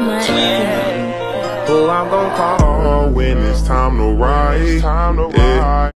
Who I'm gon' call when it's time to ride?